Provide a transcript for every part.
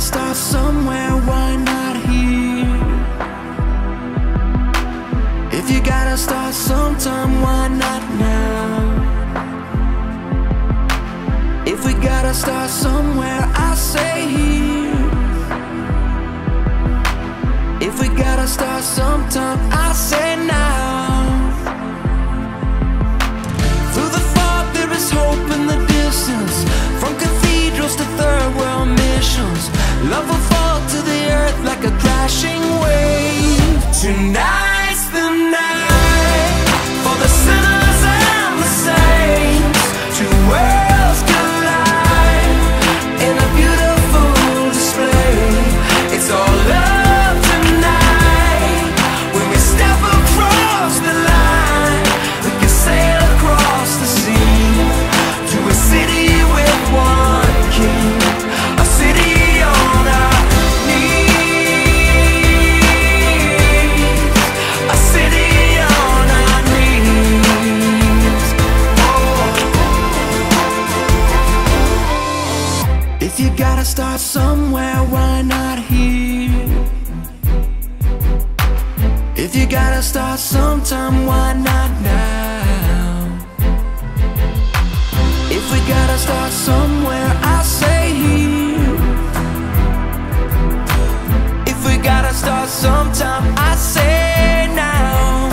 start somewhere, why not here? If you gotta start sometime, why not now? If we gotta start somewhere, I say here. If we gotta start sometime, I say now. Through the fog there is hope in the distance. From cathedrals to third world missions, love will fall to the earth like a crashing wave. Tonight's the night for the sinners and the saints. Two worlds collide in a beautiful display. It's all love tonight. When we step across the line, we can sail across the sea to a city with one king, a city on our knees, a city on our knees. Oh. If you gotta start somewhere, why not here? If you gotta start sometime, why not now? If we gotta start somewhere, I say here. If we gotta start sometime, I say now.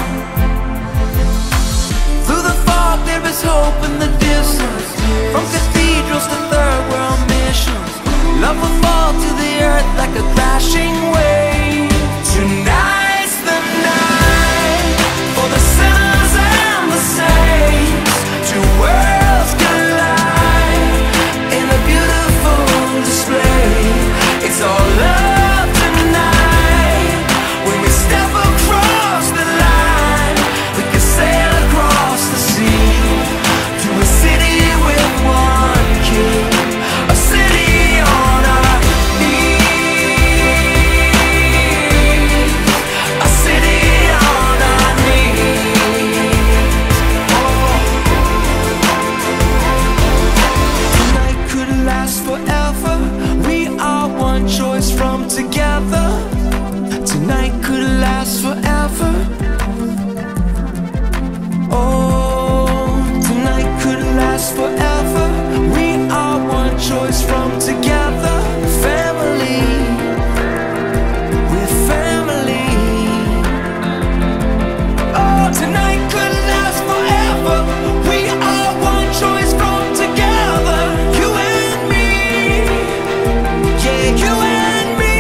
Through the fog there is hope in the distance. From cathedrals to third world missions, love will fall to the earth like a crashing wave. Tonight's the night for the sinners and the saints. Two worlds collide in a beautiful display. It's all love tonight. When we step across the line, we can sail across the sea to a city with one king, a city on our knees, a city on our knees. Oh. Tonight could last forever. We are one choice from together. Tonight could last forever. Oh, tonight could last forever. We are one choice from together. Family, we're family. Oh, tonight could last forever. We are one choice from together. You and me, yeah, you and me.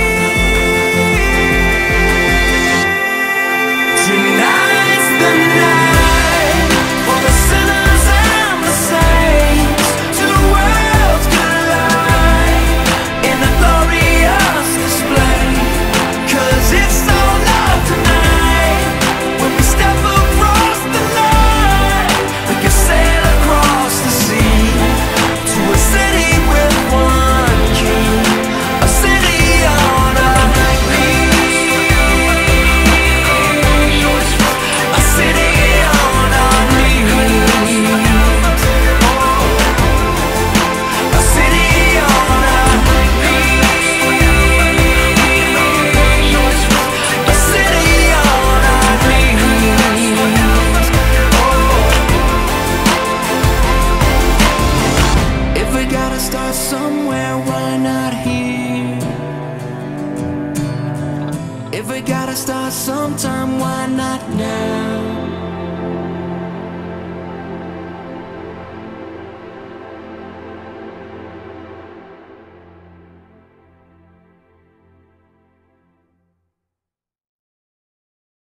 Tonight's the night for the sinners and the saints. Two worlds collide in a glorious display. 'Cause it's all love tonight. When we step across the line, we can sail across the sea to a city with one king, a city on our knees, a city on our knees. Oh, a city on our knees, a city on our knees. Oh. If we gotta start somewhere, why not here? If we gotta start sometime, why not now?